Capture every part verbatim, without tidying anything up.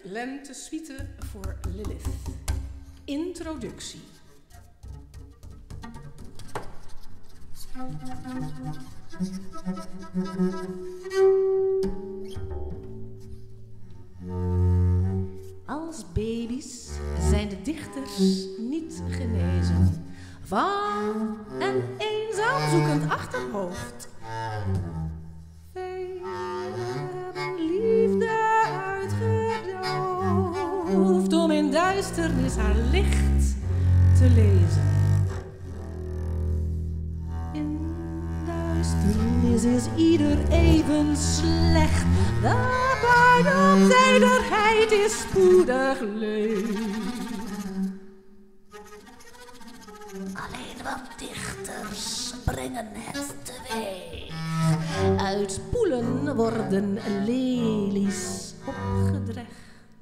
Lentesuite voor Lilith. Introductie. Als baby's zijn de dichters niet genezen van een eenzaam zoekend achterhoofd. Velen hebben liefde uitgedoofd om in duisternis haar licht te lezen. In duisternis is ieder even slecht, de pijn op tederheid is spoedig leeg. Alleen wat dichters brengen het teweeg. Uit spoelen worden lelies opgedrecht.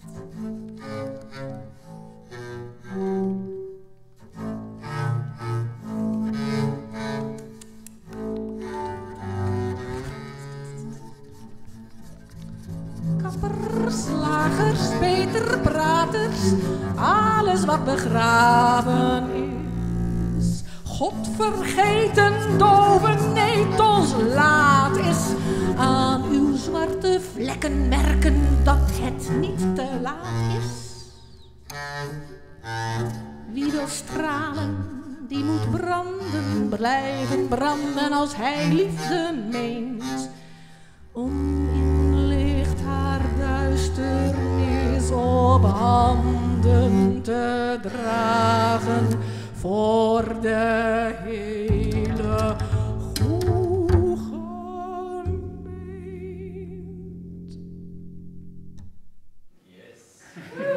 Kappers, slagers, peterpraters, alles wat begraven is. Godvergeten, dove netels, laat is aan uw zwarte vlekken merken dat het niet te laat is. Wie wil stralen, die moet branden, blijven branden als hij liefde meent. Oninlicht haar duisternis op handen te dragen voor de hele goede gemeente. Yes.